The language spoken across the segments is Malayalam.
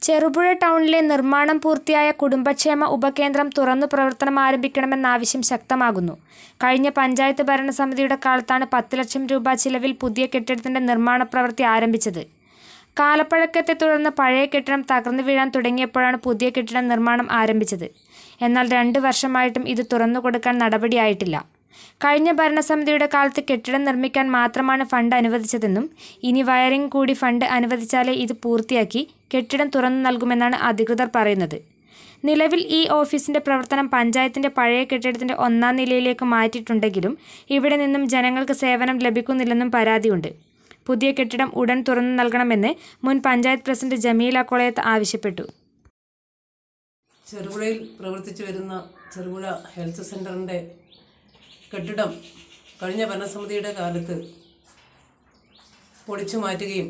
ചെറുപുഴ ടൗണിലെ നിർമ്മാണം പൂർത്തിയായ കുടുംബക്ഷേമ ഉപകേന്ദ്രം തുറന്നു പ്രവർത്തനം ആരംഭിക്കണമെന്ന ആവശ്യം ശക്തമാകുന്നു. കഴിഞ്ഞ പഞ്ചായത്ത് ഭരണസമിതിയുടെ കാലത്താണ് 10 ലക്ഷം രൂപ ചിലവിൽ പുതിയ കെട്ടിടത്തിന്റെ നിർമ്മാണ പ്രവൃത്തി ആരംഭിച്ചത്. കാലപ്പഴക്കത്തെ തുടർന്ന് പഴയ കെട്ടിടം തകർന്നു വീഴാൻ തുടങ്ങിയപ്പോഴാണ് പുതിയ കെട്ടിട നിർമ്മാണം ആരംഭിച്ചത്. എന്നാൽ 2 വർഷമായിട്ടും ഇത് തുറന്നുകൊടുക്കാൻ നടപടിയായിട്ടില്ല. കഴിഞ്ഞ ഭരണസമിതിയുടെ കാലത്ത് കെട്ടിടം നിർമ്മിക്കാൻ മാത്രമാണ് ഫണ്ട് അനുവദിച്ചതെന്നും ഇനി വയറിംഗ് കൂടി ഫണ്ട് അനുവദിച്ചാലേ ഇത് പൂർത്തിയാക്കി കെട്ടിടം തുറന്നു നൽകുമെന്നാണ് അധികൃതർ പറയുന്നത്. നിലവിൽ ഈ ഓഫീസിന്റെ പ്രവർത്തനം പഞ്ചായത്തിന്റെ പഴയ കെട്ടിടത്തിന്റെ 1-ാം നിലയിലേക്ക് മാറ്റിയിട്ടുണ്ടെങ്കിലും ഇവിടെ നിന്നും ജനങ്ങൾക്ക് സേവനം ലഭിക്കുന്നില്ലെന്നും പരാതിയുണ്ട്. പുതിയ കെട്ടിടം ഉടൻ തുറന്നു നൽകണമെന്ന് മുൻ പഞ്ചായത്ത് പ്രസിഡന്റ് ജമീല കൊളയത്ത് ആവശ്യപ്പെട്ടു. ചെറുപുഴയിൽ പ്രവർത്തിച്ചു വരുന്ന ചെറുപുഴ ഹെൽത്ത് സെൻ്ററിൻ്റെ കെട്ടിടം കഴിഞ്ഞ ഭരണസമിതിയുടെ കാലത്ത് പൊളിച്ചു മാറ്റുകയും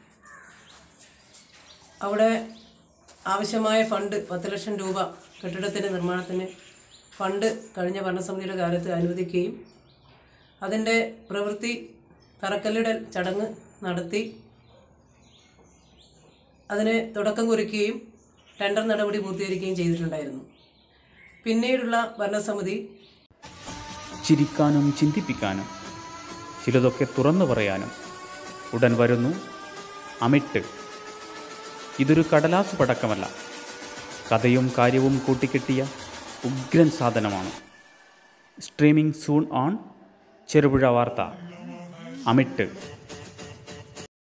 അവിടെ ആവശ്യമായ ഫണ്ട് 10 ലക്ഷം രൂപ കെട്ടിടത്തിൻ്റെ നിർമ്മാണത്തിന് ഫണ്ട് കഴിഞ്ഞ ഭരണസമിതിയുടെ കാലത്ത് അനുവദിക്കുകയും അതിൻ്റെ പ്രവൃത്തി തറക്കല്ലിടൽ ചടങ്ങ് നടത്തി അതിന് തുടക്കം കുറിക്കുകയും ടെൻഡർ നടപടി പൂർത്തീകരിക്കുകയും ചെയ്തിട്ടുണ്ടായിരുന്നു. പിന്നീടുള്ള ഭരണസമിതി ചിരിക്കാനും ചിന്തിപ്പിക്കാനും ചിലതൊക്കെ തുറന്നു പറയാനും ഉടൻ വരുന്നു അമിട്ട്. ഇതൊരു കടലാസ് പടക്കമല്ല, കഥയും കാര്യവും കൂട്ടിക്കെട്ടിയ ഉഗ്രൻ സാധനമാണ്. സ്ട്രീമിംഗ് സൂൺ ഓൺ ചെറുപുഴ വാർത്ത. അമിട്ട്.